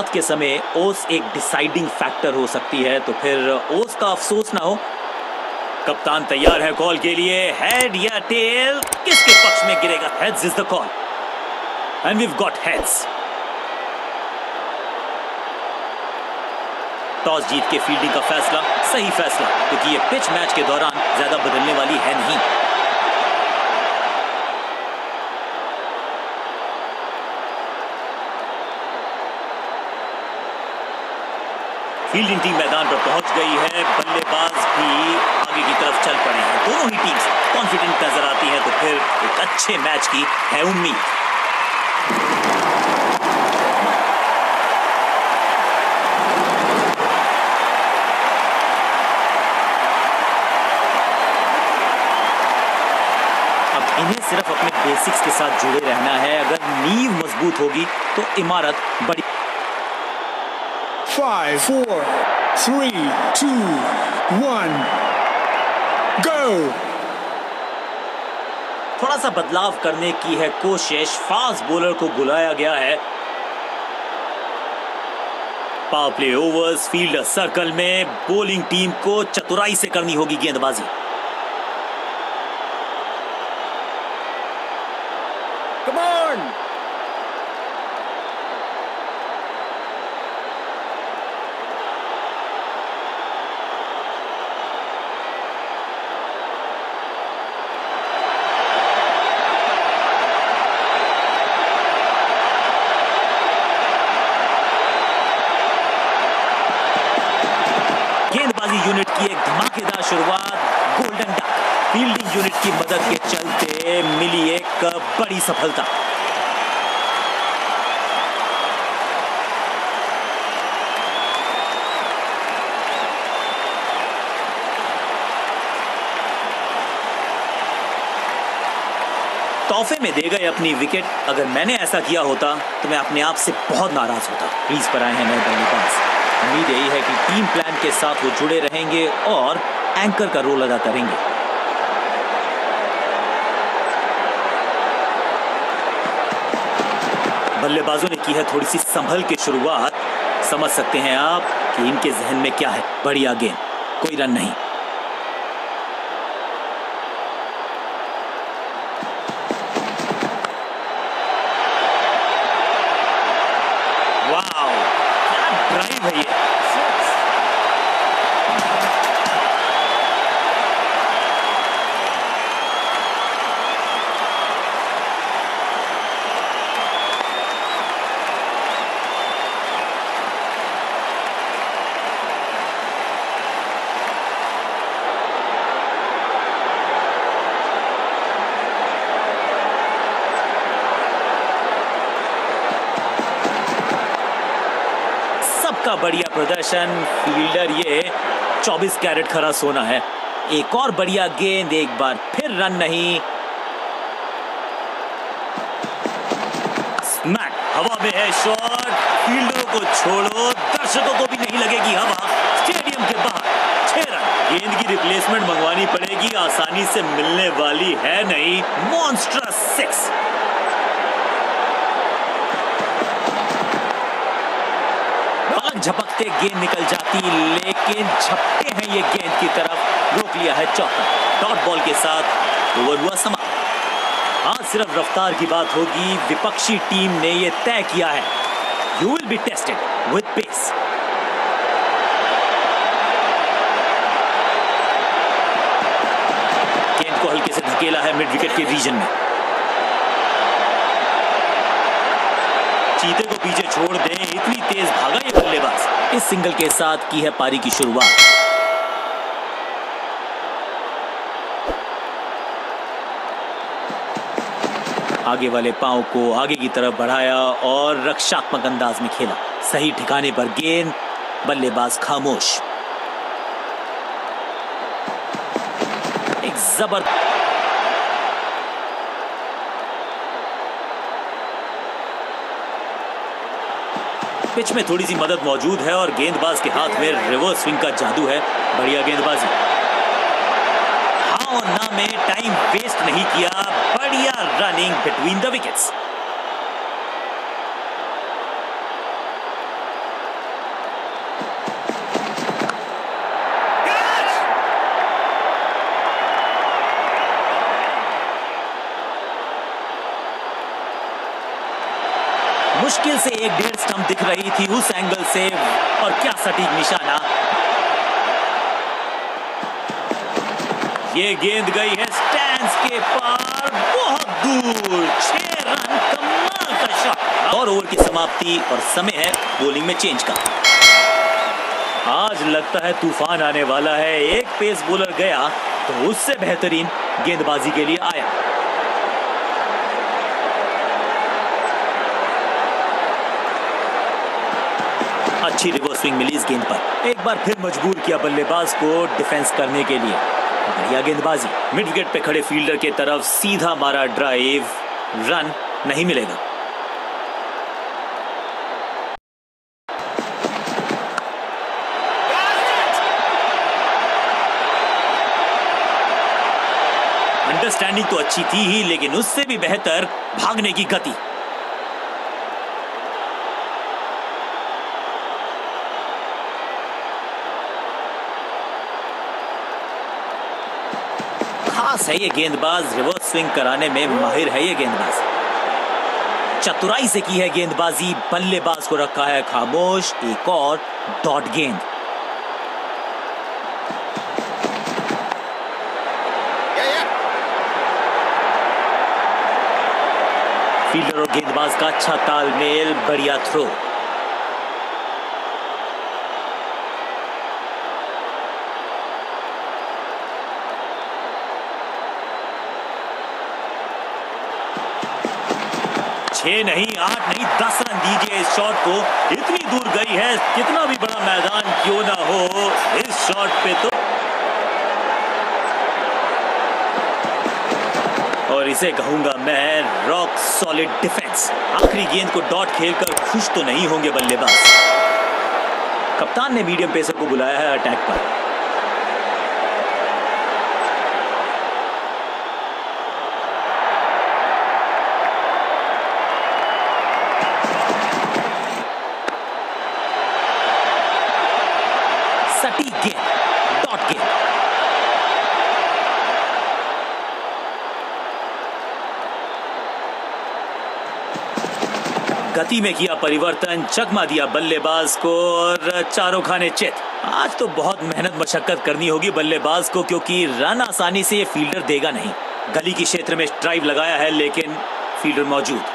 शुरुआत के समय ओस एक डिसाइडिंग फैक्टर हो सकती है, तो फिर ओस का अफसोस ना हो। कप्तान तैयार है कॉल के लिए। हेड या टेल, किसके पक्ष में गिरेगा? Heads is the call and we have got heads. Toss जीत के फील्डिंग का फैसला सही फैसला, क्योंकि ये पिच मैच के दौरान ज्यादा बदलने वाली है नहीं। फील्डिंग टीम मैदान पर पहुंच गई है, बल्लेबाज भी आगे की तरफ चल पड़े हैं। दोनों ही टीम्स कॉन्फिडेंट नजर आती हैं, तो फिर एक अच्छे मैच की है उम्मीद। अब इन्हें सिर्फ अपने बेसिक्स के साथ जुड़े रहना है। अगर नींव मजबूत होगी तो इमारत बड़ी। 5 4 3 2 1 go। थोड़ा सा बदलाव करने की है कोशिश। फास्ट बॉलर को बुलाया गया है। Power play overs, fielder circle में। बॉलिंग टीम को चतुराई से करनी होगी गेंदबाजी। Come on। गेंदबाजी यूनिट की एक धमाकेदार शुरुआत। गोल्डन डक फील्डिंग यूनिट की मदद के चलते मिली एक बड़ी सफलता। तोहफे में दे गए अपनी विकेट। अगर मैंने ऐसा किया होता तो मैं अपने आप से बहुत नाराज होता। क्रीज पर आए हैं नए बल्लेबाज। उम्मीद यही है कि टीम प्लान के साथ वो जुड़े रहेंगे और एंकर का रोल अदा करेंगे। बल्लेबाजों ने की है थोड़ी सी संभल के शुरुआत। समझ सकते हैं आप कि इनके जहन में क्या है। बढ़िया गेंद, कोई रन नहीं। वाओ, क्या ड्राइव है ये। सबका बढ़िया प्रदर्शन। फील्डर ये 24 कैरेट खरा सोना है। एक और बढ़िया गेंद, एक बार फिर रन नहीं। स्मैक, हवा में है शॉट। फील्डरों को छोड़ो, दर्शकों को भी नहीं लगेगी हवा। स्टेडियम के बाहर 6 रन। गेंद की रिप्लेसमेंट मंगवानी पड़ेगी, आसानी से मिलने वाली है नहीं। मॉन्स्ट्रस 6। झपकते गेंद निकल जाती, लेकिन झपटे हैं ये गेंद की तरफ। रोक लिया है चौका। डॉट बॉल के साथ ओवर हुआ समाप्त। आज सिर्फ रफ्तार की बात होगी। विपक्षी टीम ने ये तय किया है, you will be tested with pace. गेंद को हल्के से धकेला है मिड विकेट के रीजन में। चीते को पीछे छोड़ दें, इतनी तेज भागा ये बल्लेबाज। इस सिंगल के साथ की है पारी की शुरुआत। आगे वाले पांव को आगे की तरफ बढ़ाया और रक्षात्मक अंदाज में खेला। सही ठिकाने पर गेंद, बल्लेबाज खामोश। एक जबरदस्त पिच में थोड़ी सी मदद मौजूद है और गेंदबाज के हाथ में रिवर्स स्विंग का जादू है। बढ़िया गेंदबाजी। हाँ और ना में टाइम वेस्ट नहीं किया। बढ़िया रनिंग बिटवीन द विकेट्स। मुश्किल से 1.5 स्टंप दिख रही थी उस एंगल से, और क्या सटीक निशाना। ये गेंद गई है स्टैंड्स के पार, बहुत दूर। 6 रन, कमाल का शॉट। और ओवर की समाप्ति और समय है बॉलिंग में चेंज का। आज लगता है तूफान आने वाला है। एक पेस बॉलर गया तो उससे बेहतरीन गेंदबाजी के लिए आया। अच्छी रिवर्स स्विंग मिली इस गेंद पर। एक बार फिर मजबूर किया बल्लेबाज को डिफेंस करने के लिए। बढ़िया गेंदबाजी। मिड विकेट पे खड़े फील्डर के तरफ सीधा मारा ड्राइव, रन नहीं मिलेगा। अंडरस्टैंडिंग तो अच्छी थी ही, लेकिन उससे भी बेहतर भागने की गति। खास है ये गेंदबाज, रिवर्स स्विंग कराने में माहिर है ये गेंदबाज। चतुराई से की है गेंदबाजी, बल्लेबाज को रखा है खामोश। एक और डॉट गेंद। फील्डर और गेंदबाज का अच्छा तालमेल, बढ़िया थ्रो। छह नहीं, 8 नहीं, 10 रन दीजिए इस शॉट को। इतनी दूर गई है, कितना भी बड़ा मैदान क्यों ना हो, इस शॉट पे तो। और इसे कहूंगा मैं रॉक सॉलिड डिफेंस। आखिरी गेंद को डॉट खेलकर खुश तो नहीं होंगे बल्लेबाज। कप्तान ने मीडियम पेसर को बुलाया है अटैक पर। सटीक गेंद, डॉट गेंद। गति में किया परिवर्तन, चकमा दिया बल्लेबाज को और चारों खाने चित। आज तो बहुत मेहनत मशक्कत करनी होगी बल्लेबाज को, क्योंकि रन आसानी से ये फील्डर देगा नहीं। गली के क्षेत्र में ड्राइव लगाया है, लेकिन फील्डर मौजूद।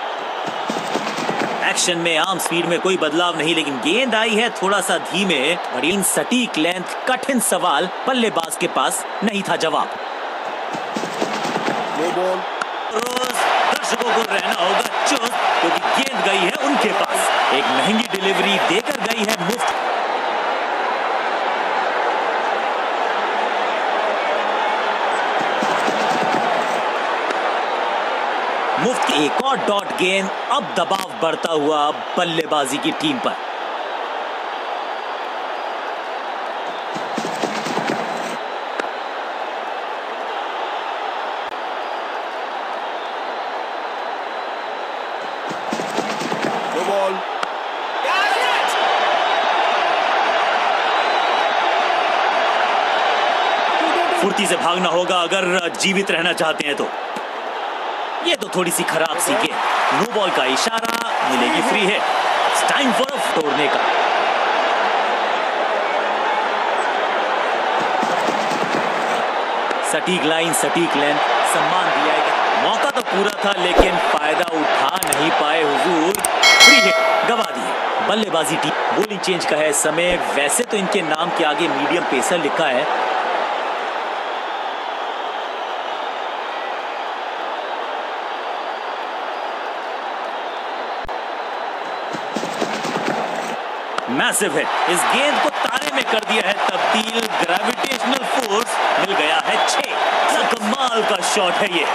एक्शन में आर्म स्पीड में कोई बदलाव नहीं, लेकिन गेंद आई है थोड़ा सा धीमे। बड़ी सटीक लेंथ, कठिन सवाल, बल्लेबाज के पास नहीं था जवाब। दर्शकों को रहना होगा चुप, क्योंकि गेंद गई है उनके पास। एक महंगी डिलीवरी देकर गई है मुफ्त। मुफ्त एक और डॉट गेंद। अब दबाव बढ़ता हुआ बल्लेबाजी की टीम पर। फुर्ती से भागना होगा अगर जीवित रहना चाहते हैं तो। ये तो थोड़ी सी खराब सी गेंद। नो बॉल का इशारा, मिलेगी free hit. It's time for तोड़ने का। सटीक लाइन, सटीक लेंथ, सम्मान दिया है। मौका तो पूरा था, लेकिन फायदा उठा नहीं पाए हुजूर। फ्री हिट गवा दी। बल्लेबाजी टीम बॉलिंग चेंज का है समय। वैसे तो इनके नाम के आगे मीडियम पेसर लिखा है। Massive hit. इस गेंद को तारे में कर दिया है तब्दील। ग्रेविटेशनल फोर्स मिल गया है 6। क्या कमाल का शॉट है ये।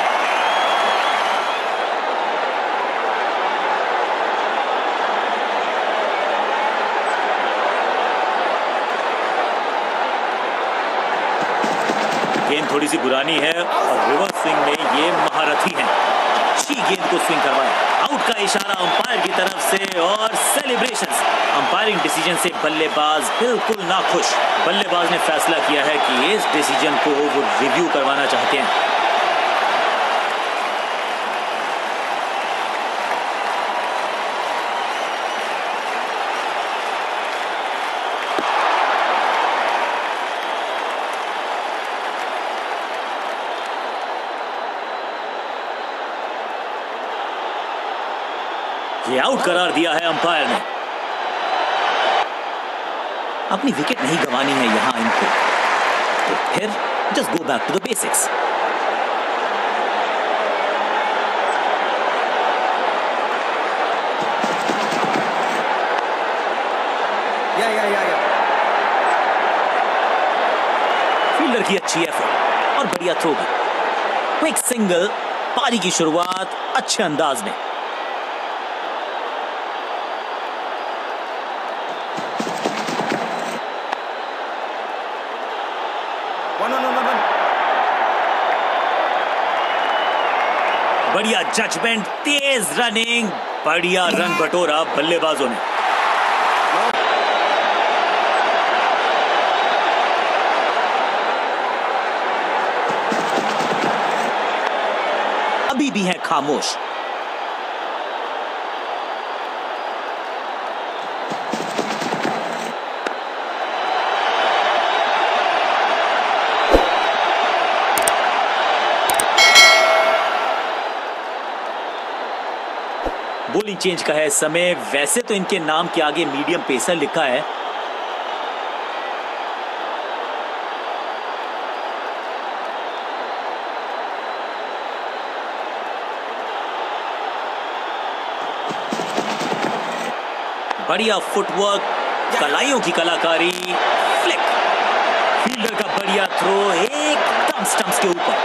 गेंद थोड़ी सी पुरानी है और रिवर्स स्विंग में ये महारथी हैं। अच्छी गेंद को स्विंग करवाया। आउट का इशारा अंपायर की तरफ से और सेलिब्रेशंस। अंपायरिंग डिसीजन से बल्लेबाज बिल्कुल नाखुश। बल्लेबाज ने फैसला किया है कि इस डिसीजन को वो रिव्यू करवाना चाहते हैं। ये आउट करार दिया है अंपायर ने। अपनी विकेट नहीं गंवानी है यहां इनको, तो फिर just go back to the basics. Fielder की अच्छी एफर्ट और बढ़िया थ्रो भी। क्विक सिंगल, पारी की शुरुआत अच्छे अंदाज में। बढ़िया जजमेंट, तेज रनिंग, बढ़िया रन बटोरा बल्लेबाजों ने। अभी भी है खामोश। बॉलिंग चेंज का है समय। वैसे तो इनके नाम के आगे मीडियम पेसर लिखा है, बढ़िया फुटवर्क, कलाइयों की कलाकारी, फ्लिक, फील्डर का बढ़िया थ्रो एकदम स्टंप्स के ऊपर।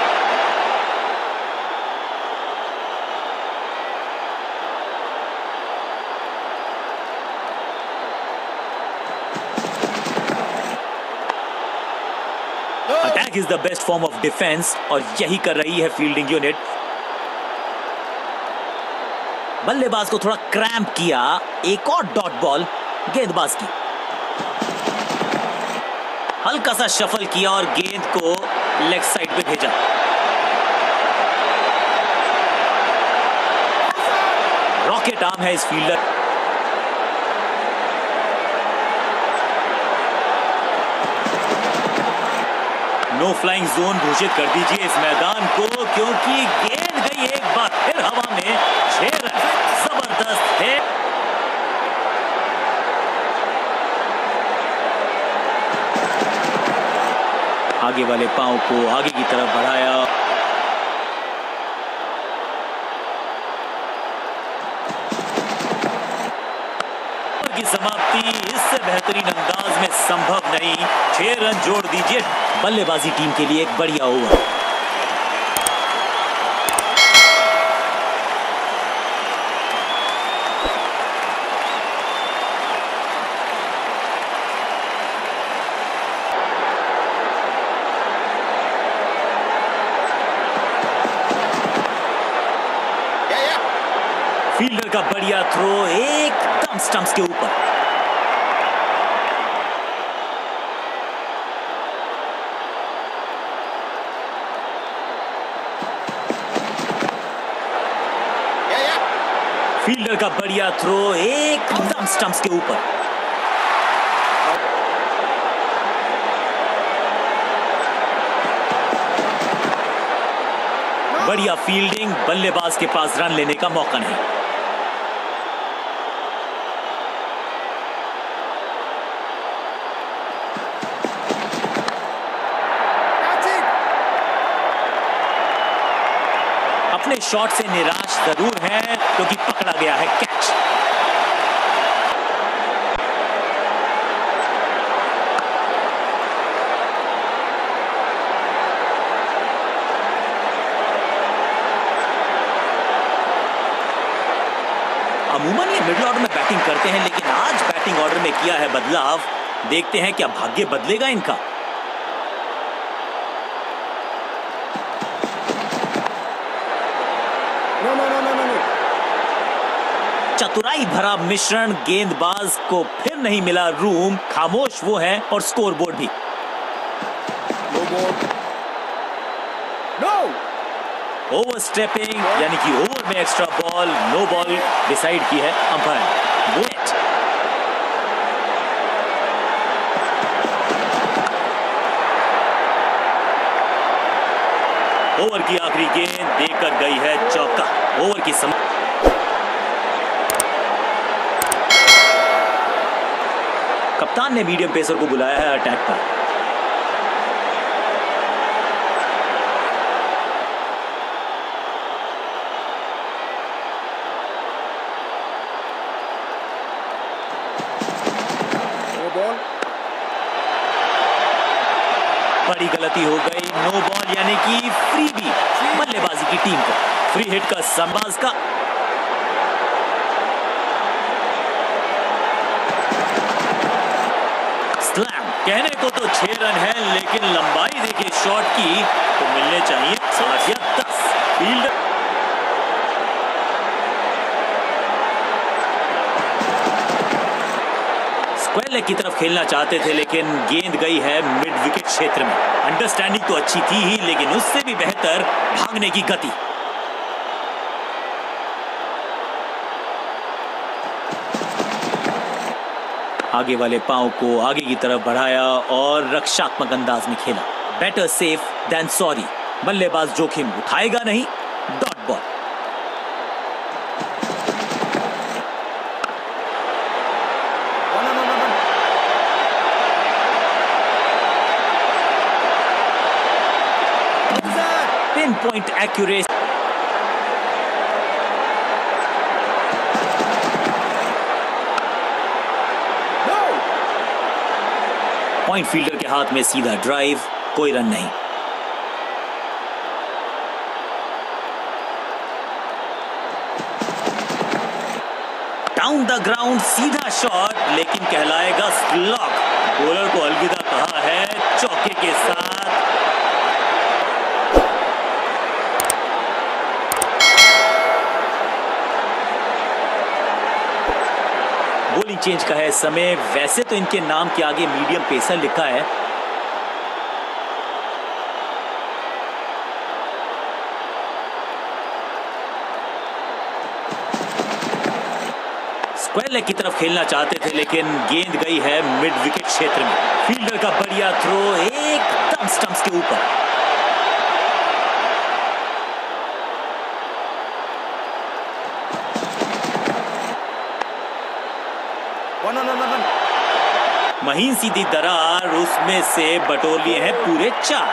Attack is the best form of defence और यही कर रही है फील्डिंग यूनिट। बल्लेबाज को थोड़ा क्रैम्प किया, एक और डॉट बॉल गेंदबाज की। हल्का सा शफल किया और गेंद को लेग साइड पे भेजा। रॉकेट आर्म है इस फील्डर। नो फ्लाइंग जोन घोषित कर दीजिए इस मैदान को, क्योंकि गेंद गई एक बार फिर हवा में। 6 रन, जबरदस्त है। आगे वाले पांव को आगे की तरफ बढ़ाया। की समाप्ति इससे बेहतरीन अंदाज में संभव नहीं। 6 रन जोड़ दीजिए। बल्लेबाजी टीम के लिए एक बढ़िया ओवर। फील्डर का बढ़िया थ्रो एकदम स्टंप्स के ऊपर। फील्डर का बढ़िया थ्रो एकदम स्टंप्स के ऊपर। बढ़िया फील्डिंग, बल्लेबाज के पास रन लेने का मौका नहीं। अपने शॉट से निराश जरूर है क्योंकि पकड़ा गया है कैच। अमूमन ये मिडिल ऑर्डर में बैटिंग करते हैं, लेकिन आज बैटिंग ऑर्डर में किया है बदलाव। देखते हैं क्या भाग्य बदलेगा इनका। चतुराई भरा मिश्रण, गेंदबाज को फिर नहीं मिला रूम। खामोश वो है और स्कोर बोर्ड भी। ओवर स्टेपिंग यानी कि ओवर में extra ball, no ball decide की है अंपायर। बुलेट ओवर की आखिरी गेंद देकर गई है चौका। ओवर की कप्तान ने मीडियम पेसर को बुलाया है अटैक पर। बड़ी गलती हो गई, नो बॉल यानी कि फ्री बी बल्लेबाजी की टीम को। फ्री हिट का संबाज का स्लैम। कहने को तो 6 रन है, लेकिन लंबाई देखिए शॉट की तो मिलने चाहिए 7 या 10। फील्डर स्क्वायर लेग की तरफ खेलना चाहते थे, लेकिन गेंद गई है मिड विकेट क्षेत्र में। अंडरस्टैंडिंग तो अच्छी थी ही, लेकिन उससे भी बेहतर भागने की गति। आगे वाले पांव को आगे की तरफ बढ़ाया और रक्षात्मक अंदाज में खेला। Better safe than sorry. बल्लेबाज जोखिम उठाएगा नहीं। Dot ball. Pinpoint accuracy. Point fielder के हाथ में सीधा ड्राइव, कोई रन नहीं। डाउन द ग्राउंड सीधा शॉट, लेकिन कहलाएगा स्लॉग। बॉलर को अलविदा कहा है चौके के साथ। बॉलिंग चेंज का है समय। वैसे तो इनके नाम के आगे मीडियम पेसर लिखा है, स्क्वायर लेग की तरफ खेलना चाहते थे, लेकिन गेंद गई है मिड विकेट क्षेत्र में। फील्डर का बढ़िया थ्रो एकदम स्टंप्स के ऊपर। महीन सीधी दरार, उसमें से बटोर लिए हैं पूरे 4।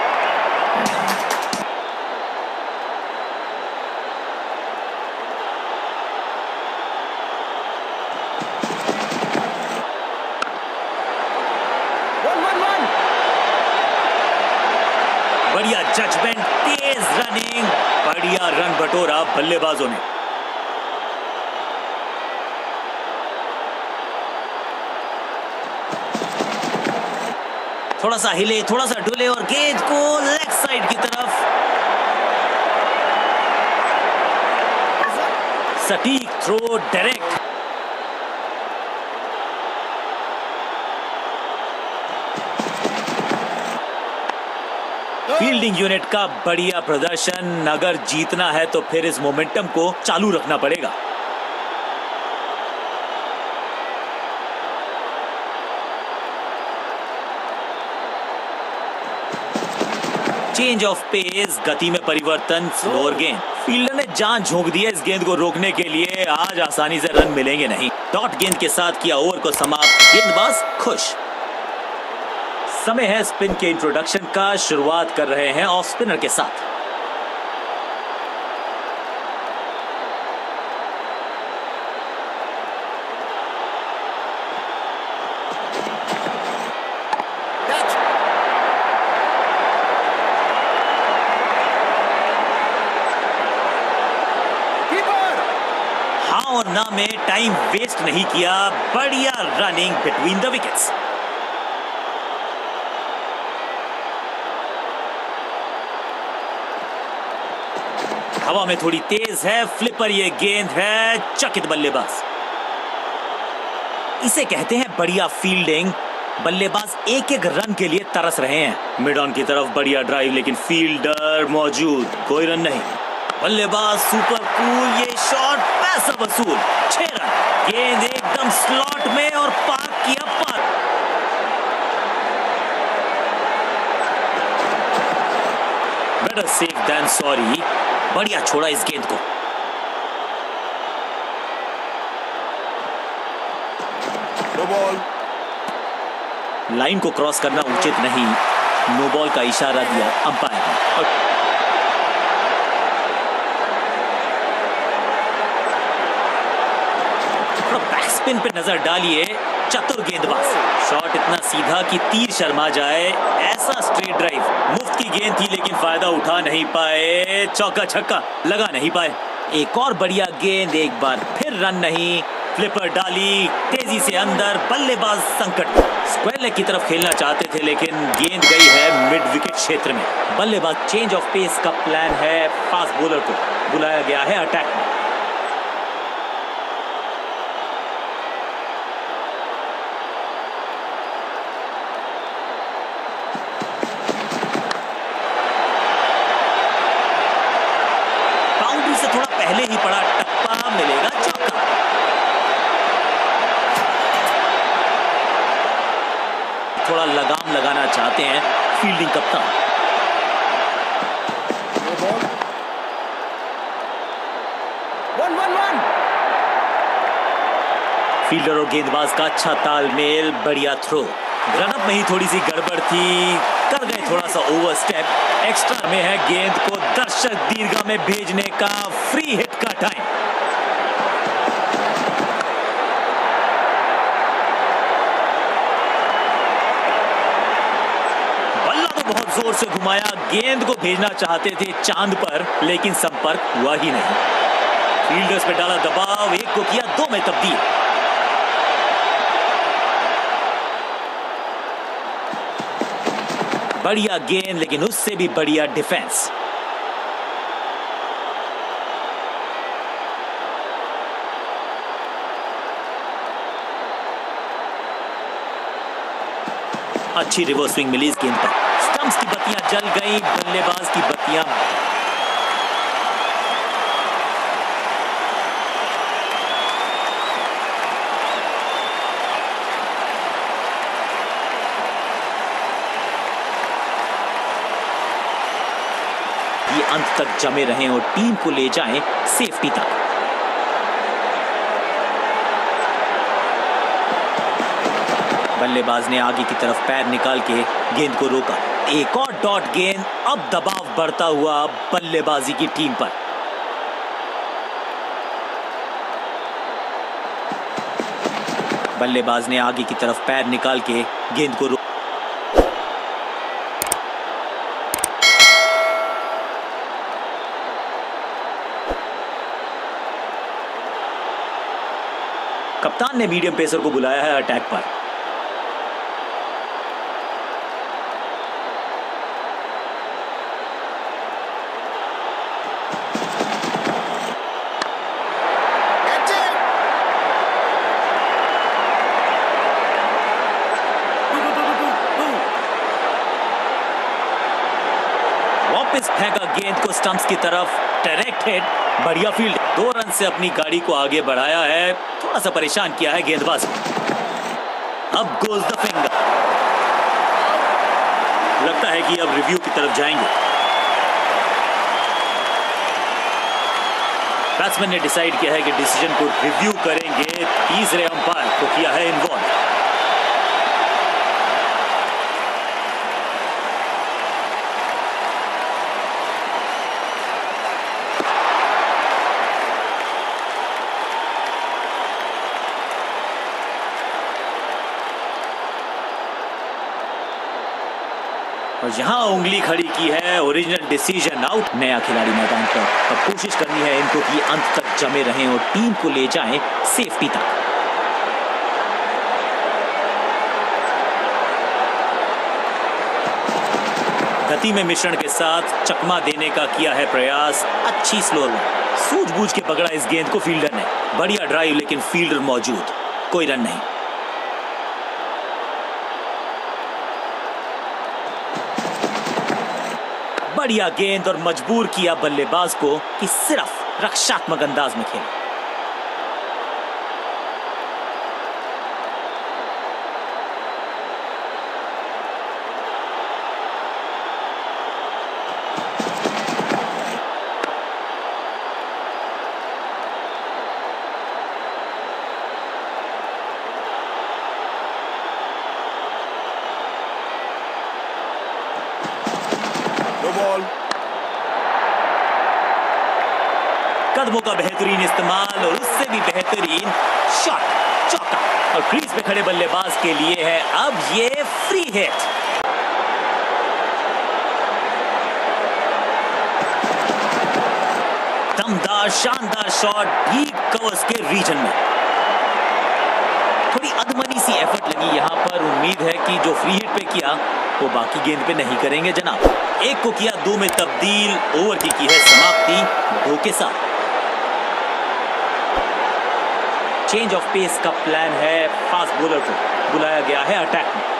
बढ़िया जजमेंट, तेज रनिंग, बढ़िया रन बटोरा बल्लेबाजों ने। थोड़ा सा हिले, थोड़ा सा डुले और गेंद को लेग साइड की तरफ। सटीक थ्रो, डायरेक्ट। फील्डिंग यूनिट का बढ़िया प्रदर्शन। अगर जीतना है तो फिर इस मोमेंटम को चालू रखना पड़ेगा। चेंज ऑफ पेस, गति में परिवर्तन, स्लोअर गेंद। फील्डर ने जान झोंक दी है इस गेंद को रोकने के लिए। आज आसानी से रन मिलेंगे नहीं। डॉट गेंद के साथ किया ओवर को समाप्त। गेंदबाज खुश। समय है स्पिन के इंट्रोडक्शन का। शुरुआत कर रहे हैं ऑफ स्पिनर के साथ। और ना में टाइम वेस्ट नहीं किया। बढ़िया रनिंग बिटवीन द विकेट्स। हवा में थोड़ी तेज है, फ्लिपर ये गेंद है। चकित बल्लेबाज। इसे कहते हैं बढ़िया फील्डिंग। बल्लेबाज एक एक रन के लिए तरस रहे हैं। मिड ऑन की तरफ बढ़िया ड्राइव, लेकिन फील्डर मौजूद, कोई रन नहीं। बल्लेबाज सुपर कूल, ये शॉट पैसा वसूल। 6 रन। गेंद एकदम स्लॉट में और पार किया पर। Better safe than sorry. बढ़िया छोड़ा इस गेंद को। No ball. लाइन को क्रॉस करना उचित नहीं, नो बॉल का इशारा दिया अंपायर ने। बैक स्पिन पे नजर डालिए, चतुर गेंदबाज, शॉट इतना सीधा कि तीर शर्मा जाए, ऐसा स्ट्रेट ड्राइव, मुफ्त की गेंद थी लेकिन फायदा उठा नहीं पाए, चौका छक्का लगा नहीं पाए। एक और बढ़िया गेंद, एक बार फिर रन नहीं, फ्लिपर डाली तेजी से अंदर, बल्लेबाज संकट, स्क्वायर लेग की तरफ खेलना चाहते थे लेकिन गेंद गई है मिड विकेट क्षेत्र में। बल्लेबाज चेंज ऑफ पेस का प्लान है, फास्ट बॉलर को बुलाया गया है अटैक में। से थोड़ा पहले ही पड़ा टप्पा, मिलेगा चौका। थोड़ा लगाम लगाना चाहते हैं फील्डिंग कप्तान। फील्डर और गेंदबाज का अच्छा तालमेल, बढ़िया थ्रो। रनअप में ही थोड़ी सी गड़बड़ थी, कर गए थोड़ा सा ओवर स्टेप। एक्स्ट्रा में है गेंद को दर्शक दीर्घा में भेजने का, फ्री हिट का टाइम। बल्ला तो बहुत जोर से घुमाया, गेंद को भेजना चाहते थे चांद पर लेकिन संपर्क हुआ ही नहीं। फील्डर्स पे डाला दबाव, एक को किया दो में तब्दील। बढ़िया गेंद लेकिन उससे भी बढ़िया डिफेंस। अच्छी रिवर्स स्विंग मिली इस गेंद पर, स्टंप्स की बत्तियां जल गई, बल्लेबाज की बत्तियां। ये अंत तक जमे रहें और टीम को ले जाएं सेफ्टी तक। बल्लेबाज ने आगे की तरफ पैर निकाल के गेंद को रोका, एक और डॉट गेंद, अब दबाव बढ़ता हुआ बल्लेबाजी की टीम पर। बल्लेबाज ने आगे की तरफ पैर निकाल के गेंद को रोका। कप्तान ने मीडियम पेसर को बुलाया है अटैक पर। वापस फेंका गेंद को स्टंप्स की तरफ, डायरेक्ट हिट, बढ़िया फील्ड। 2 रन से अपनी गाड़ी को आगे बढ़ाया है, थोड़ा सा परेशान किया है गेंदबाज को। अब गोज द फिंगर, लगता है कि अब रिव्यू की तरफ जाएंगे। बैट्समैन ने डिसाइड किया है कि डिसीजन को रिव्यू करेंगे, तीसरे अंपायर को किया है इन्वॉल्व। और जहां उंगली खड़ी की है, ओरिजिनल डिसीजन आउट। नया खिलाड़ी मैदान पर, अब कोशिश करनी है इनको कि अंत तक जमे रहें और टीम को ले जाएं सेफ्टी तक। गति में मिश्रण के साथ चकमा देने का किया है प्रयास, अच्छी स्लो रन, सूझबूझ के पकड़ा इस गेंद को फील्डर ने। बढ़िया ड्राइव लेकिन फील्डर मौजूद, कोई रन नहीं। बढ़िया गेंद और मजबूर किया बल्लेबाज को कि सिर्फ रक्षात्मक अंदाज में खेले। कदमों का बेहतरीन इस्तेमाल और उससे भी बेहतरीन शॉट, चौका। और क्रीज पे खड़े बल्लेबाज के लिए है अब ये फ्री हिट। दमदार शानदार शॉट डीप कवर्स के रीजन में। थोड़ी अधमनी सी एफर्ट लगी यहां पर। उम्मीद है कि जो फ्री हिट पे किया वो बाकी गेंद पे नहीं करेंगे जनाब। एक को किया 2 में तब्दील। ओवर की है समाप्ति 2 के साथ। चेंज ऑफ पेस का प्लान है। फास्ट बॉलर को बुलाया गया है अटैक में।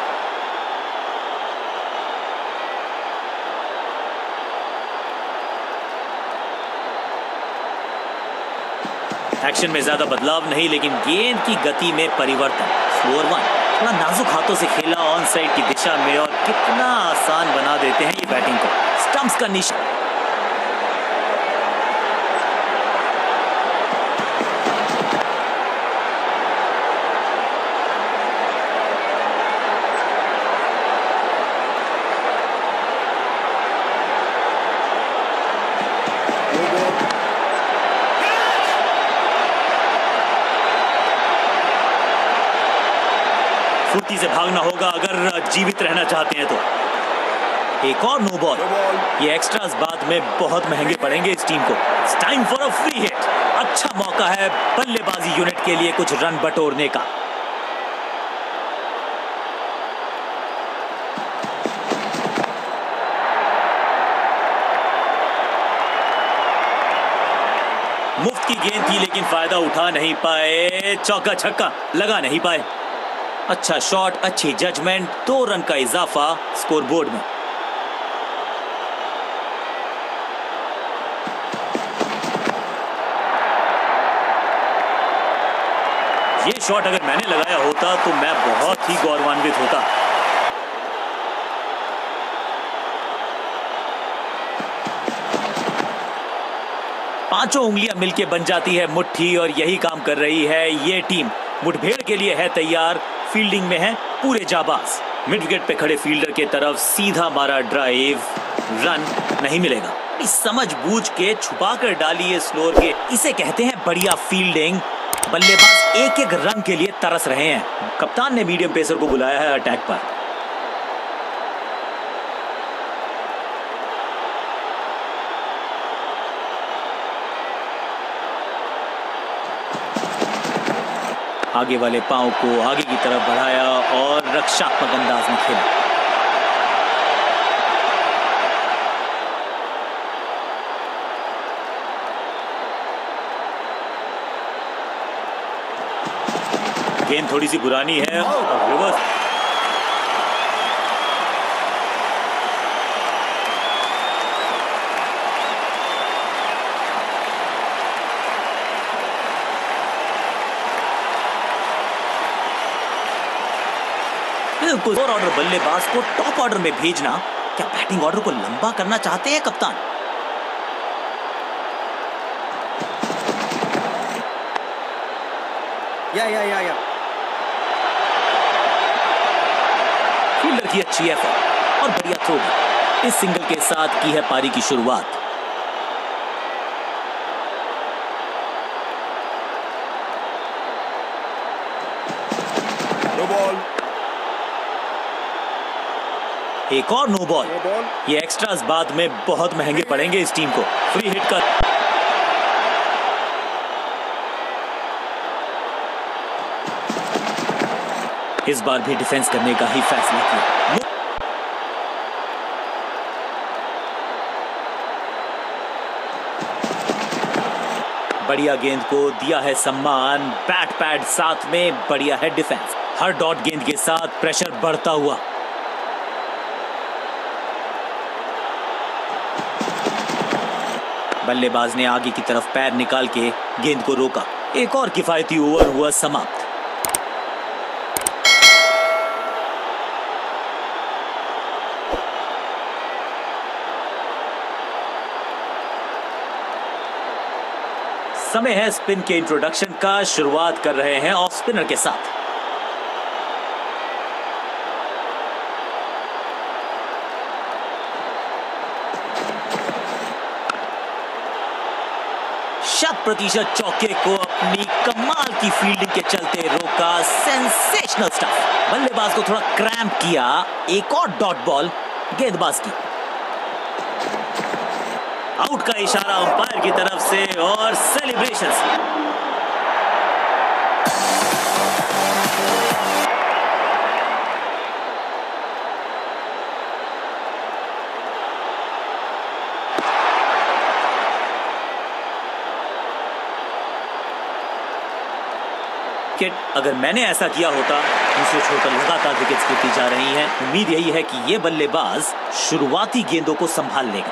एक्शन में ज्यादा बदलाव नहीं, लेकिन गेंद की गति में परिवर्तन। 4-1। थोड़ा नाजुक हाथों से खेला ऑन साइड की दिशा में और कितना आसान बना देते हैं ये बैटिंग को। स्टंप्स का निशान। फुर्ती से भागना होगा अगर जीवित रहना चाहते हैं तो। एक और नो बॉल। ये एक्स्ट्रास बाद में बहुत महंगे पड़ेंगे इस टीम को। It's time for a free hit. अच्छा मौका है बल्लेबाजी यूनिट के लिए कुछ रन बटोरने का। मुफ्त की गेंद थी लेकिन फायदा उठा नहीं पाए। चौका छक्का लगा नहीं पाए। अच्छा शॉट, अच्छी जजमेंट। 2 रन का इजाफा स्कोरबोर्ड में। ये शॉट अगर मैंने लगाया होता तो मैं बहुत ही गौरवान्वित होता। पांचों उंगलियां मिलके बन जाती है मुट्ठी और यही काम कर रही है ये टीम। मुठभेड़ के लिए है तैयार। फील्डिंग में है पूरे जाबाज। मिड विकेट पे खड़े फील्डर के तरफ सीधा मारा ड्राइव। रन नहीं मिलेगा। इस समझ बूझ के छुपा कर डाली है स्लोअर के। इसे कहते हैं बढ़िया फील्डिंग। बल्लेबाज एक एक रन के लिए तरस रहे हैं। कप्तान ने मीडियम पेसर को बुलाया है अटैक पर। आगे वाले पांव को आगे की तरफ बढ़ाया और रक्षात्मक अंदाज में खेला। गेंद थोड़ी सी पुरानी है और रिवर्स। ऑर्डर बल्लेबाज को टॉप ऑर्डर में भेजना। क्या बैटिंग ऑर्डर को लंबा करना चाहते हैं कप्तान? या। फील्डर की अच्छी एफर्ट और बढ़िया थ्रो। इस सिंगल के साथ की है पारी की शुरुआत। No ball. एक और नो बॉल। ये एक्स्ट्रास बाद में बहुत महंगे पड़ेंगे इस टीम को। फ्री हिट का इस बार भी डिफेंस करने का ही फैसला किया। बढ़िया गेंद को दिया है सम्मान। बैट पैड साथ में बढ़िया है डिफेंस। हर डॉट गेंद के साथ प्रेशर बढ़ता हुआ। बल्लेबाज ने आगे की तरफ पैर निकाल के गेंद को रोका। एक और किफायती ओवर हुआ समाप्त। समय है स्पिन के इंट्रोडक्शन का। शुरुआत कर रहे हैं ऑफ स्पिनर के साथ। शत-प्रतिशत चौके को अपनी कमाल की फील्डिंग के चलते रोका। Sensational stuff. बल्लेबाज को थोड़ा क्रैम्प किया। एक और डॉट बॉल गेंदबाज की। आउट का इशारा अंपायर की तरफ से और सेलिब्रेशंस। अगर मैंने ऐसा किया होता। दूसरे छोर लगातार विकेट्स गिरती जा रही हैं। उम्मीद यही है कि ये बल्लेबाज शुरुआती गेंदों को संभाल लेगा।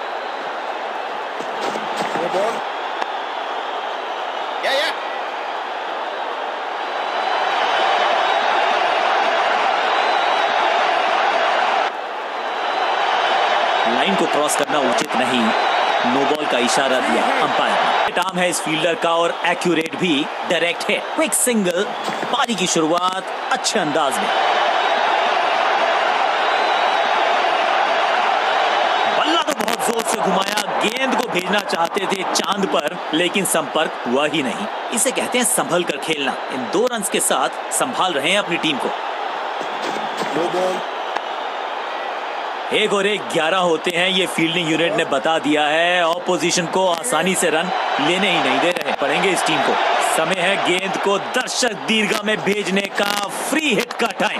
लाइन को क्रॉस करना उचित नहीं। नो बॉल का इशारा दिया अंपायर ने। टाम है इस फील्डर का और एक्यूरेट भी। डायरेक्ट है। Quick single. पारी की शुरुआत अच्छे अंदाज में। बल्ला तो बहुत जोर से घुमाया। गेंद को भेजना चाहते थे चांद पर, लेकिन संपर्क हुआ ही नहीं। इसे कहते हैं संभल कर खेलना। इन 2 रन्स के साथ संभाल रहे हैं अपनी टीम को। No ball. 1 और 1 11 होते हैं। ये फील्डिंग यूनिट ने बता दिया है। ऑपोजिशन को आसानी से रन लेने ही नहीं दे रहे पड़ेंगे इस टीम को। समय है गेंद को दर्शक दीर्घा में भेजने का। फ्री हिट का टाइम।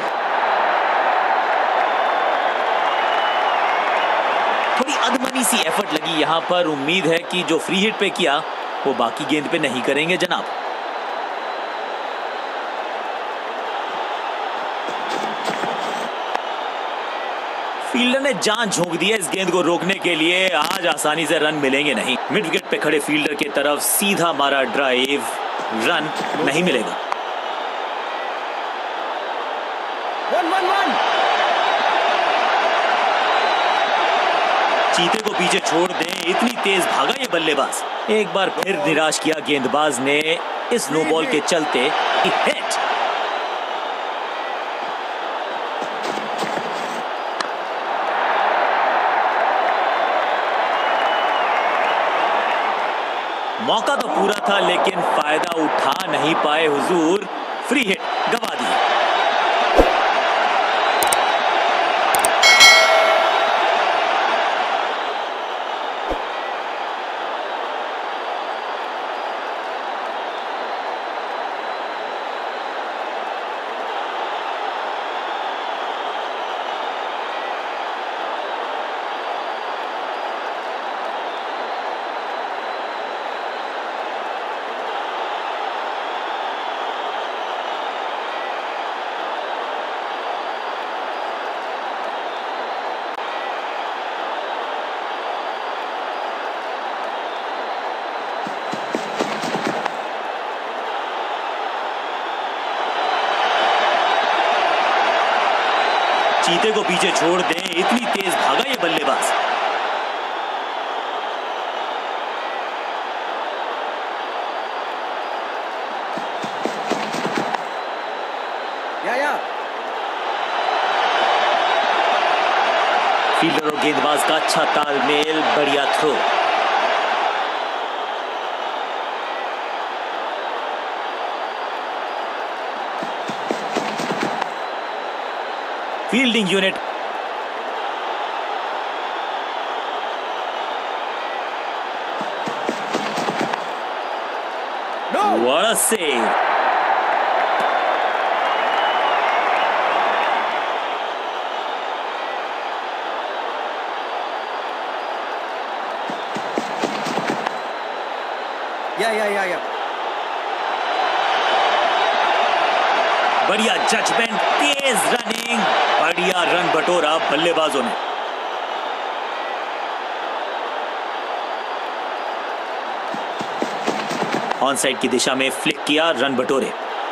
थोड़ी अधमनी सी एफर्ट लगी यहां पर। उम्मीद है कि जो फ्री हिट पे किया वो बाकी गेंद पे नहीं करेंगे जनाब। फील्डर ने जान झोंक दी है इस गेंद को रोकने के लिए। आज आसानी से रन मिलेंगे नहीं। मिड विकेट पे खड़े फील्डर की तरफ सीधा मारा ड्राइव। रन नहीं मिलेगा। 1-1-1। चीते को पीछे छोड़ दें। इतनी तेज भागा ये बल्लेबाज। एक बार फिर निराश किया गेंदबाज ने इस नो बॉल के चलते। हिट। मौका तो पूरा था लेकिन फायदा उठा नहीं पाए हुजूर। फ्री हिट गवा दी। चीते को पीछे छोड़ दें। इतनी तेज भागा ये बल्लेबाज। फील्डर और गेंदबाज का अच्छा तालमेल। बढ़िया throw. Fielding unit what a save. Yeah. बढ़िया जजमेंट। तेज रनिंग। बढ़िया रन बटोरा बल्लेबाजों ने। ऑन साइड की दिशा में फ्लिक किया। रन बटोरे।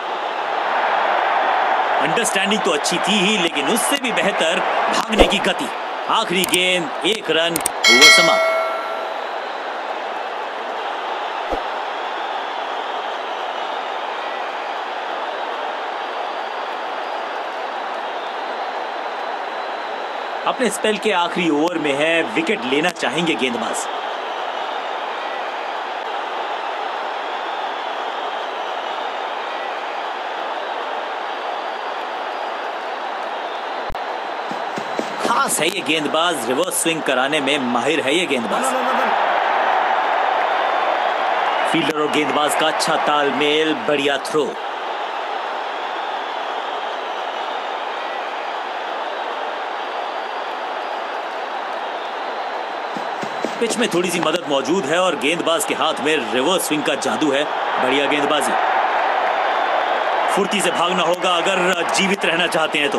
अंडरस्टैंडिंग तो अच्छी थी ही लेकिन उससे भी बेहतर भागने की गति। आखिरी गेंद 1 रन। ओवर समाप्त। अपने स्पेल के आखिरी ओवर में है। विकेट लेना चाहेंगे गेंदबाज। खास है ये गेंदबाज, रिवर्स स्विंग कराने में माहिर है ये गेंदबाज। फील्डर और गेंदबाज का अच्छा तालमेल, बढ़िया थ्रो। पिच में थोड़ी सी मदद मौजूद है और गेंदबाज के हाथ में रिवर्स स्विंग का जादू है, बढ़िया गेंदबाजी। फुर्ती से भागना होगा अगर जीवित रहना चाहते हैं तो।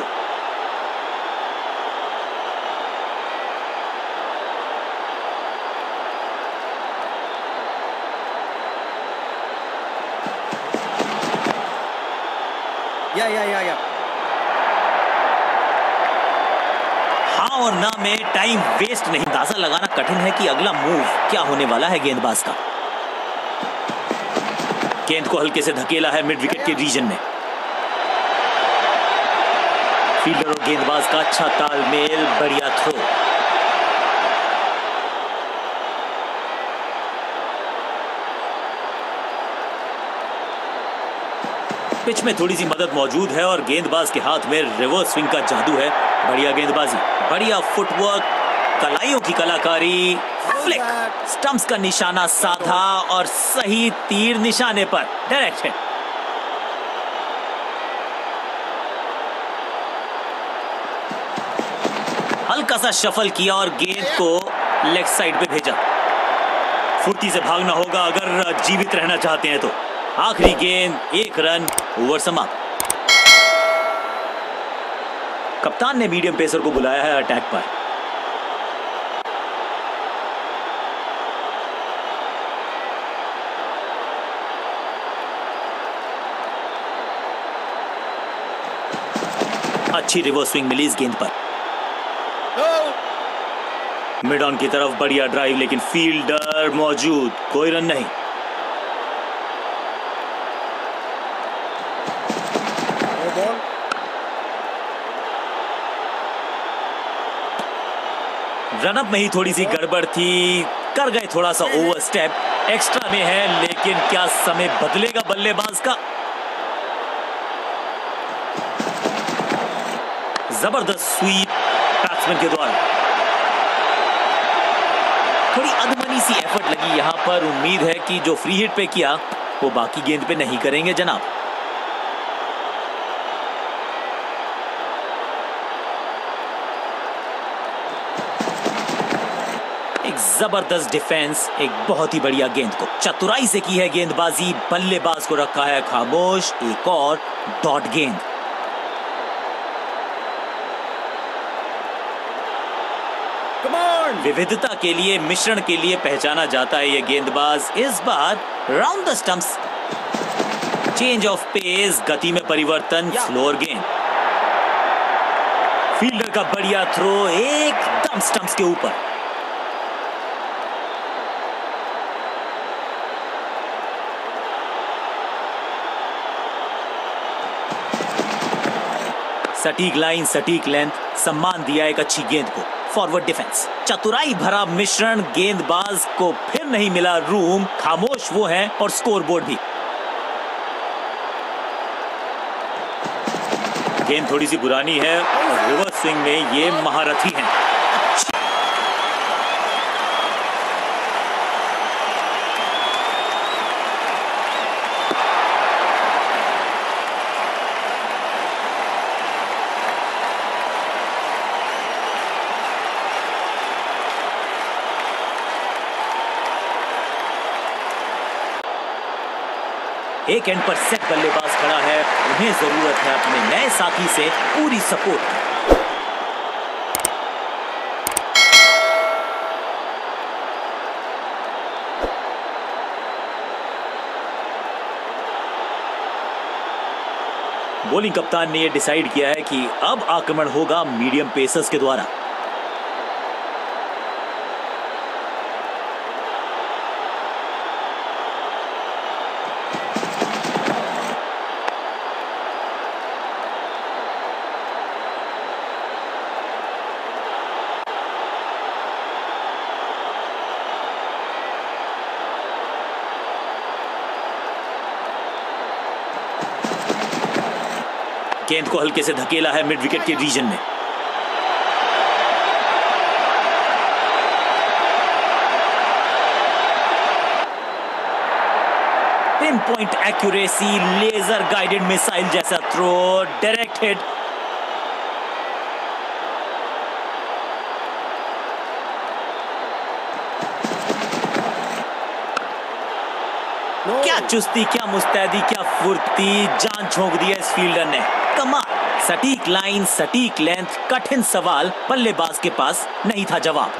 या हाँ और ना में टाइम वेस्ट नहीं। अंदाजा लगाना कठिन है कि अगला मूव क्या होने वाला है गेंदबाज का। गेंद को हल्के से धकेला है मिड विकेट के रीजन में। फील्डर और गेंदबाज का अच्छा तालमेल, बढ़िया थ्रो। पिच में थोड़ी सी मदद मौजूद है और गेंदबाज के हाथ में रिवर्स स्विंग का जादू है, बढ़िया गेंदबाजी। बढ़िया फुटवर्क, कलाइयों की कलाकारी, फ्लिक, स्टंप्स का निशाना साधा और सही तीर निशाने पर, डायरेक्ट हिट। हल्का सा शफल किया और गेंद को लेग साइड पे भेजा। फुर्ती से भागना होगा अगर जीवित रहना चाहते हैं तो। आखिरी गेंद, 1 रन, ओवर समाप्त। कप्तान ने मीडियम पेसर को बुलाया है अटैक पर। अच्छी रिवर्स स्विंग मिली इस गेंद पर। मिड ऑन की तरफ बढ़िया ड्राइव, लेकिन फील्डर मौजूद, कोई रन नहीं। रनअप में ही थोड़ी सी गड़बड़ थी, कर गए थोड़ा सा ओवर स्टेप। एक्स्ट्रा में है, लेकिन क्या समय बदलेगा बल्लेबाज का। जबरदस्त स्वीप बैट्समैन के द्वारा। थोड़ी अधमनी सी एफर्ट लगी यहां पर। उम्मीद है कि जो फ्री हिट पे किया वो बाकी गेंद पे नहीं करेंगे जनाब। एक जबरदस्त डिफेंस, एक बहुत ही बढ़िया गेंद को चतुराई से की है गेंदबाजी। बल्लेबाज को रखा है खामोश। एक और डॉट गेंद। विविधता के लिए, मिश्रण के लिए पहचाना जाता है ये गेंदबाज। इस बार round the stumps, change of pace, गति में परिवर्तन, स्लोअर गेंद। फील्डर का बढ़िया थ्रो, एकदम स्टंप्स के ऊपर। सटीक लाइन, सटीक लेंथ, सम्मान दिया एक अच्छी गेंद को। फॉरवर्ड डिफेंस, चतुराई भरा मिश्रण। गेंदबाज को फिर नहीं मिला रूम, खामोश वो है और स्कोरबोर्ड भी। गेंद थोड़ी सी पुरानी है और रिवर्स स्विंग में ये महारथी हैं। एक एंड पर सेट बल्लेबाज खड़ा है। उन्हें जरूरत है अपने नए साथी से पूरी सपोर्ट की। बॉलिंग कप्तान ने यह डिसाइड किया है कि अब आक्रमण होगा मीडियम पेसर्स के द्वारा। गेंद को हल्के से धकेला है मिड विकेट के रीजन में। Pinpoint accuracy, laser guided missile जैसा थ्रो, डायरेक्ट हिट। क्या चुस्ती, क्या मुस्तैदी, क्या फुर्ती, जान झोंक दिया इस फील्डर ने। कमाल, सटीक लाइन, सटीक लेंथ, कठिन सवाल, बल्लेबाज के पास नहीं था जवाब।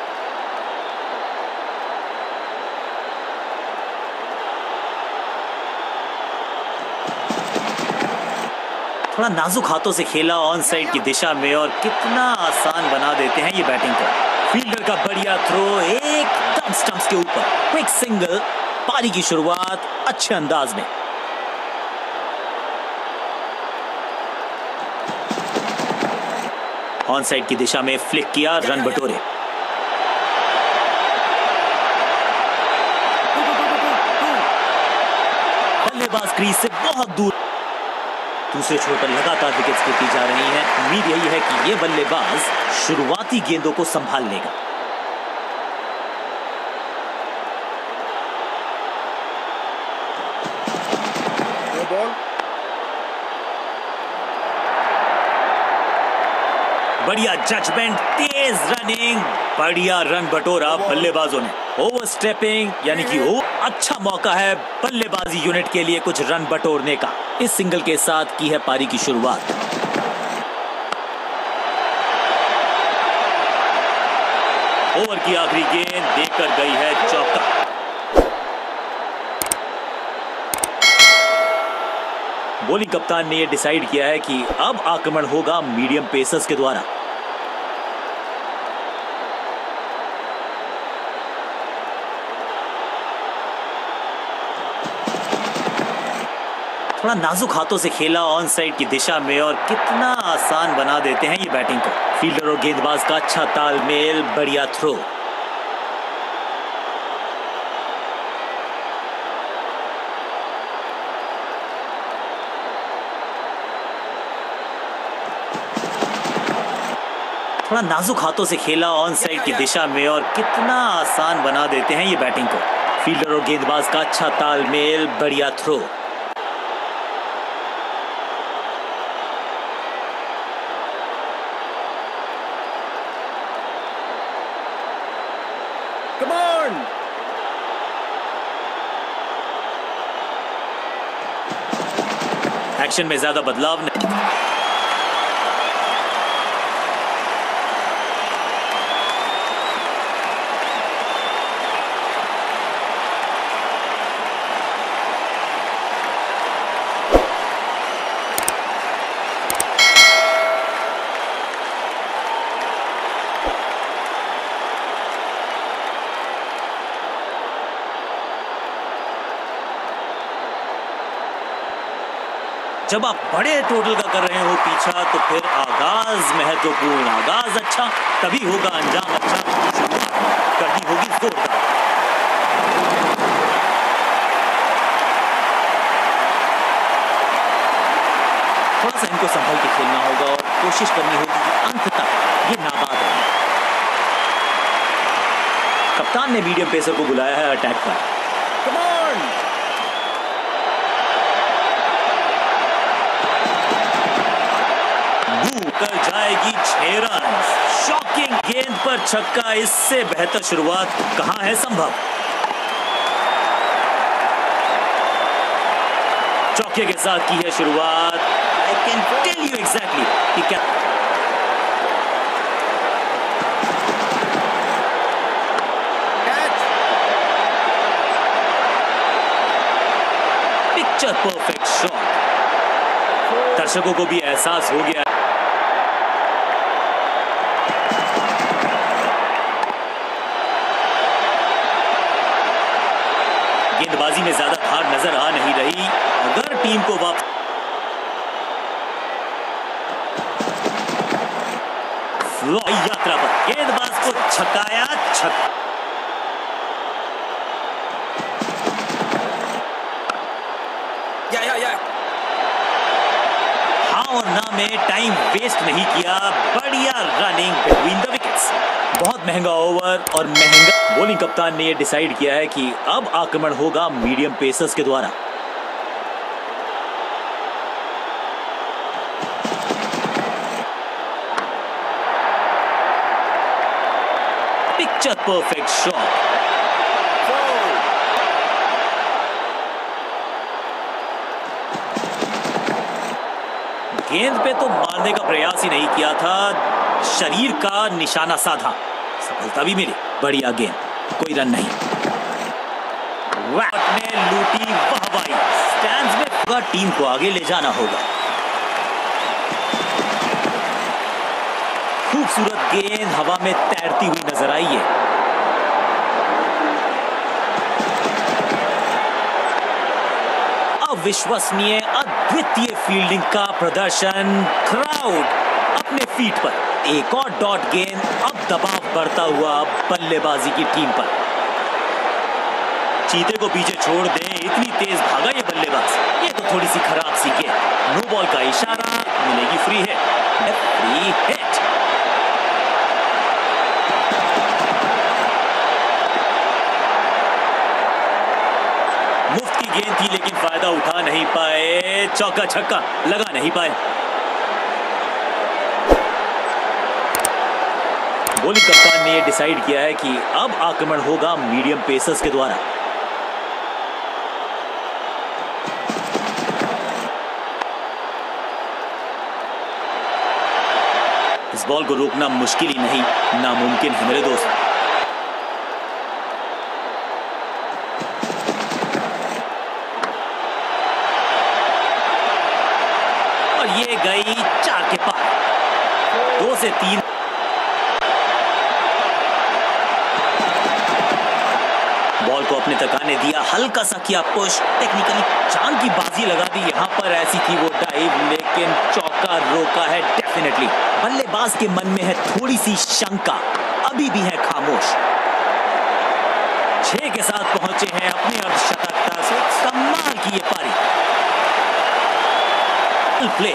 थोड़ा नाजुक हाथों से खेला ऑन साइड की दिशा में और कितना आसान बना देते हैं ये बैटिंग को। फील्डर का बढ़िया थ्रो एकदम स्टंप्स के ऊपर, क्विक सिंगल, पारी की शुरुआत अच्छे अंदाज में। ऑन साइड की दिशा में फ्लिक किया, रन बटोरे। बल्लेबाज क्रीज से बहुत दूर। दूसरे छोर पर लगातार विकेट्स गिरती जा रही हैं। उम्मीद यही है कि ये बल्लेबाज शुरुआती गेंदों को संभाल लेगा। बढ़िया जजमेंट, तेज रनिंग, बढ़िया रन बटोरा बल्लेबाजों ने। ओवर स्टेपिंग यानी कि अच्छा मौका है बल्लेबाजी यूनिट के लिए कुछ रन बटोरने का। इस सिंगल के साथ की है पारी की शुरुआत। ओवर की आखिरी गेंद देकर गई है चौका। बॉलिंग कप्तान ने यह डिसाइड किया है कि अब आक्रमण होगा मीडियम पेसर्स के द्वारा। थोड़ा नाजुक हाथों से खेला ऑन साइड की दिशा में और कितना आसान बना देते हैं ये बैटिंग को। फील्डर और गेंदबाज का अच्छा तालमेल, बढ़िया थ्रो। थोड़ा नाजुक हाथों से खेला ऑन साइड की दिशा में और कितना आसान बना देते हैं ये बैटिंग को। फील्डर और गेंदबाज का अच्छा तालमेल, बढ़िया थ्रो। Come on! एक्शन में ज्यादा बदलाव नहीं। जब आप बड़े टोटल का कर रहे हो पीछा तो फिर आगाज महत्वपूर्ण। आगाज अच्छा तभी होगा अंजाम अच्छा। शुरुआत करनी होगी जोरदार। थोड़ा सा इनको संभल के खेलना होगा और कोशिश करनी होगी कि अंत तक ये नाबाद रहे। कप्तान ने मीडियम पेसर को बुलाया है अटैक पर। Come on! कर जाएगी 6 रन। शॉकिंग गेंद पर छक्का, इससे बेहतर शुरुआत कहां है संभव। चौके के साथ की है शुरुआत। I can tell you exactly कि क्या पिक्चर परफेक्ट शॉट। दर्शकों को भी एहसास हो गया। गेंदबाजी में ज्यादा धार नजर आ नहीं रही। अगर टीम को वापस यात्रा पर गेंदबाज को छकाया, हाँ और ना में टाइम वेस्ट नहीं किया। बढ़िया रनिंग बिटवीन द विकेट्स। बहुत महंगा ओवर और महंगा। बॉलिंग कप्तान ने यह डिसाइड किया है कि अब आक्रमण होगा मीडियम पेसर्स के द्वारा। Picture perfect shot. Foul. गेंद पे तो मारने का प्रयास ही नहीं किया था, शरीर का निशाना साधा, सफलता भी मिली। बढ़िया गेंद, कोई रन नहीं। वैट ने लूटी वाहवाही। स्टैंड्स में पूरा टीम को आगे ले जाना होगा। खूबसूरत गेंद हवा में तैरती हुई नजर आई है। अविश्वसनीय अद्वितीय फील्डिंग का प्रदर्शन। क्राउड अपने फीट पर। एक और डॉट गेंद। अब दबाव बढ़ता हुआ बल्लेबाजी की टीम पर। चीते को पीछे छोड़ दे, इतनी तेज भागा ये बल्लेबाज। ये तो थोड़ी सी खराब सी गेंद। नो बॉल का इशारा, मिलेगी फ्री हिट। Free hit. मुफ्त की गेंद थी लेकिन फायदा उठा नहीं पाए। चौका छक्का लगा नहीं पाए। बॉलिंग कप्तान ने डिसाइड किया है कि अब आक्रमण होगा मीडियम पेसर्स के द्वारा। इस बॉल को रोकना मुश्किल ही नहीं, नामुमकिन है मेरे दोस्त। और ये गई 4 के पार। 2 से 3। बॉल को अपने तक आने दिया, हल्का सा किया पुश, टेक्निकली चांद की बाजी लगा दी। यहां पर ऐसी थी वो डाइव, लेकिन चौका रोका है डेफिनेटली। बल्लेबाज के मन में है थोड़ी सी शंका, अभी भी है खामोश। 6 के साथ पहुंचे हैं अपने अर्धशतकता से। कमाल की ये पारी। प्ले।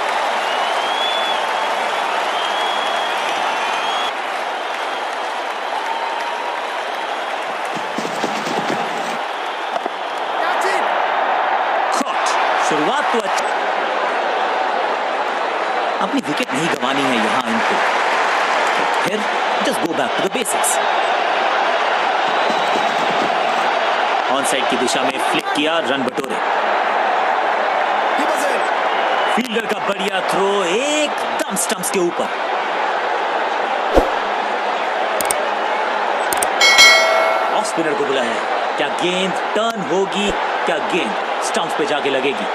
Catch it. शुरुआत तो अच्छी। अपनी विकेट नहीं गंवानी है यहां इनको। तो फिर just go back to the basics. On side की दिशा में फ्लिक किया, रन बटोरे। He was in. फील्डर का बढ़िया थ्रो एकदम स्टंप्स के ऊपर। ऑफ स्पिनर को बुलाया। क्या गेंद टर्न होगी? क्या गेंद स्टंप्स पे जाके लगेगी?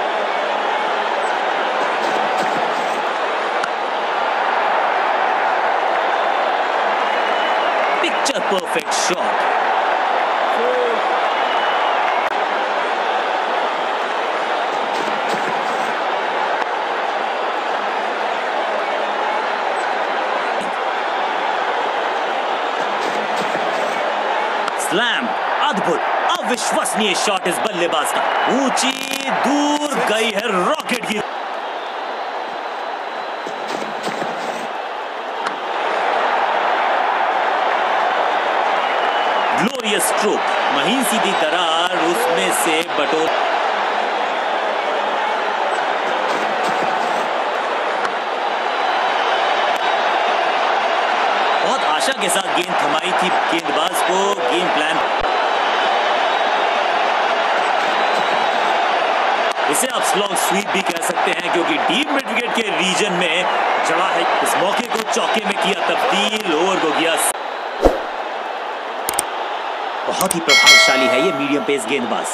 Picture perfect shot. स्लैम। अद्भुत अविश्वसनीय शॉट इस बल्लेबाज का। ऊंची दूर गई है रॉकेट की। ग्लोरियस स्ट्रोक, महीन सीधी दरार, उसमें से बटोर। बहुत आशा के साथ गेंद थमाई थी गेंदबाज को। गेम प्लान, इसे आप स्लॉग स्वीप भी कह सकते हैं, क्योंकि डीप मिड विकेट के रीजन में जड़ा है। इस मौके को चौके में किया तब्दील। ओवर को किया। बहुत ही प्रभावशाली है ये मीडियम पेस गेंदबाज।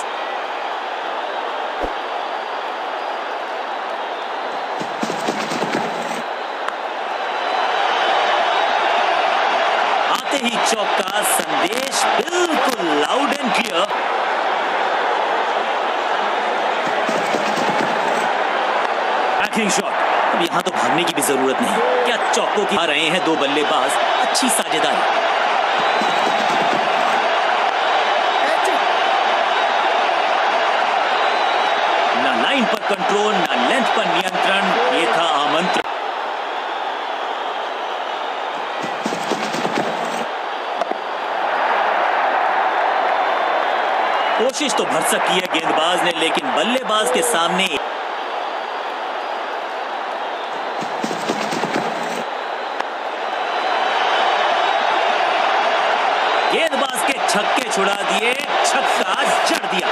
आते ही चौका। संदेश बिल्कुल loud and clear. Backing shot. अब यहां तो भागने की भी जरूरत नहीं। क्या चौकों की आ रहे हैं दो बल्लेबाज। अच्छी साझेदारी। ना लाइन पर कंट्रोल, ना लेंथ पर नियंत्रण। ये था आमंत्रण। कोशिश तो भरसक की है गेंदबाज ने, लेकिन बल्लेबाज के सामने छक्के छुड़ा दिए, छक्का जड़ दिया।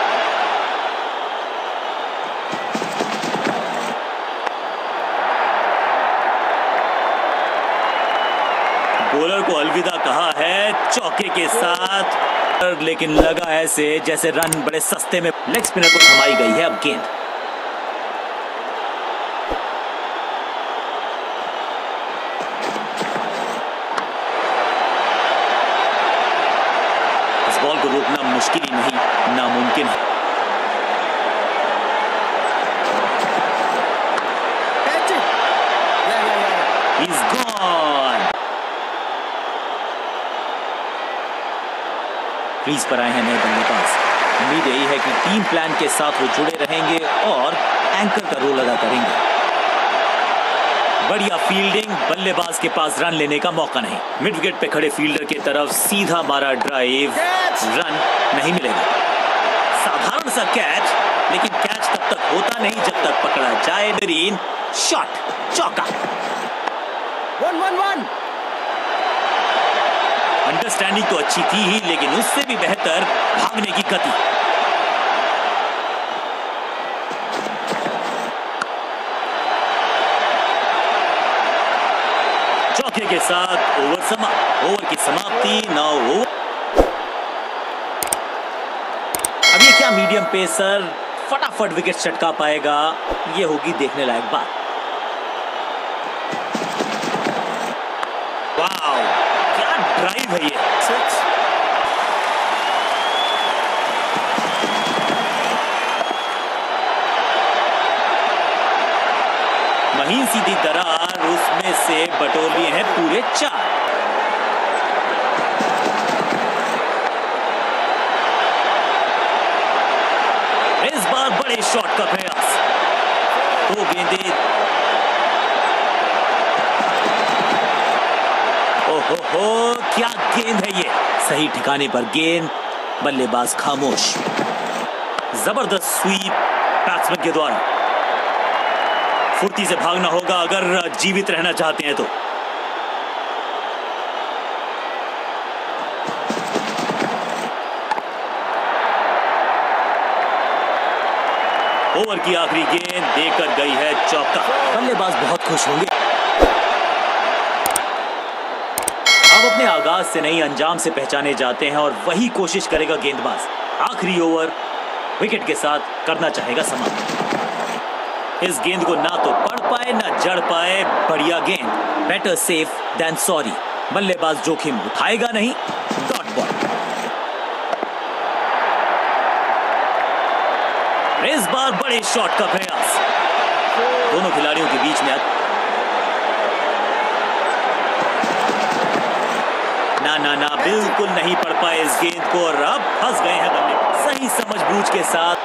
बॉलर को अलविदा कहा है चौके के साथ, लेकिन लगा ऐसे जैसे रन बड़े सस्ते में लेग स्पिनर को थमाई गई है। अब गेंद इस बॉल को रोकना मुश्किल ही नहीं, नामुमकिन है। He's gone. क्रीज पर आए हैं नए बल्लेबाज। उम्मीद यही है कि टीम प्लान के साथ वो जुड़े रहेंगे और एंकर का रोल अदा करेंगे। बढ़िया फील्डिंग, बल्लेबाज के पास रन लेने का मौका नहीं। मिड विकेट पे खड़े फील्डर की तरफ सीधा मारा ड्राइव, रन नहीं मिलेगा। साधारण सा कैच, लेकिन कैच तब तक होता नहीं जब तक पकड़ा जाए। बेहतरीन शॉट, चौका। 1-1-1। अंडरस्टैंडिंग तो अच्छी थी ही, लेकिन उससे भी बेहतर भागने की गति। चौके के साथ ओवर की समाप्ति। 9 ओवर। अब ये क्या मीडियम पेसर फटाफट विकेट चटका पाएगा, ये होगी देखने लायक बात। वाओ, क्या ड्राइव है ये। 6। महीन सीधी दरार, उसमें से बटोर लिए हैं पूरे 4। इस बार बड़े शॉट का प्रयास। 2 गेंदें। ओहो, क्या गेंद है ये। सही ठिकाने पर गेंद, बल्लेबाज खामोश। जबरदस्त स्वीप बैट्समैन के द्वारा। फुर्ती से भागना होगा अगर जीवित रहना चाहते हैं तो। ओवर की आखिरी गेंद देकर गई है चौका। बल्लेबाज बहुत खुश होंगे। अब अपने आगाज से नहीं अंजाम से पहचाने जाते हैं और वही कोशिश करेगा गेंदबाज। आखिरी ओवर विकेट के साथ करना चाहेगा समाप्त। इस गेंद को ना तो पढ़ पाए ना जड़ पाए। बढ़िया गेंद, बेटर सेफ देन सॉरी। बल्लेबाज जोखिम उठाएगा नहीं। Dot ball. इस बार बड़े शॉट का प्रयास। दोनों खिलाड़ियों के बीच में ना बिल्कुल नहीं पढ़ पाए इस गेंद को और अब फंस गए हैं बल्लेबाज। सही समझबूझ के साथ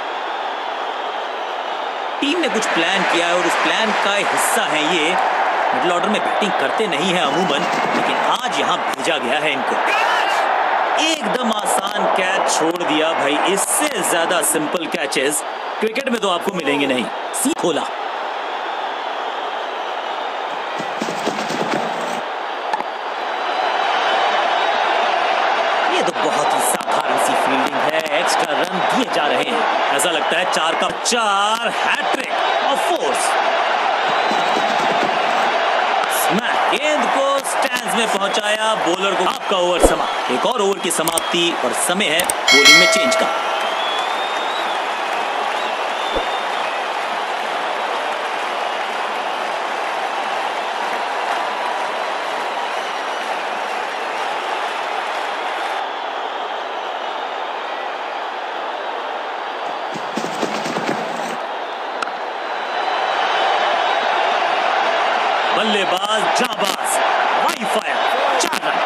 टीम ने कुछ प्लान किया है और उस प्लान का हिस्सा है ये। मिडिल ऑर्डर में बैटिंग करते नहीं है अमूमन, लेकिन आज यहां भेजा गया है इनको। एकदम आसान कैच छोड़ दिया भाई। इससे ज्यादा सिंपल कैचेस क्रिकेट में तो आपको मिलेंगे नहीं। खोला। ये तो बहुत ही साधारण सी फील्डिंग है। एक्स्ट्रा रन दिए जा रहे हैं। ऐसा लगता है 4 का 4 हैट्रिक ऑफ फोर्स। गेंद को स्टैंड्स में पहुंचाया। बॉलर को आपका ओवर समाप्त। एक और ओवर की समाप्ति और समय है बॉलिंग में चेंज का। बल्लेबाज जाबाज, वाई फायर, 4 रन।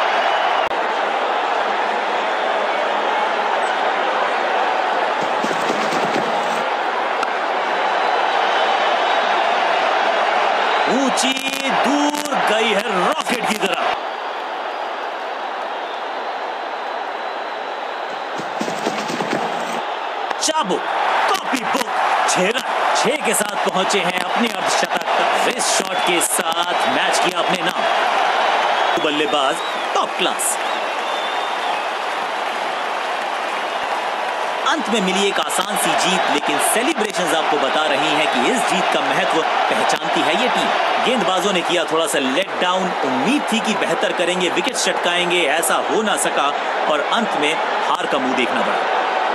ऊंची दूर गई है रॉकेट की तरह। चाबुक, कॉपी बुक, 6 रन। 6 के साथ पहुंचे हैं अपने अर्धशतक तक। इस शॉट के साथ मैच किया अपने नाम। बल्लेबाज टॉप क्लास। अंत में मिली एक आसान सी जीत, लेकिन सेलिब्रेशंस आपको बता रही हैं कि इस जीत का महत्व पहचानती है ये टीम। गेंदबाजों ने किया थोड़ा सा लेट डाउन, उम्मीद थी कि बेहतर करेंगे, विकेट चटकाएंगे, ऐसा हो ना सका और अंत में हार का मुंह देखना पड़ा।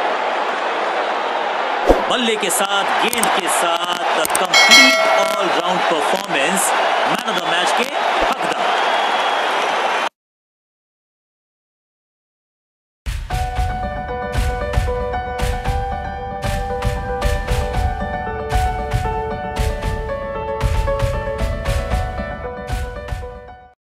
बल्ले के साथ, गेंद के साथ complete all round performance, man of the match के हकदार।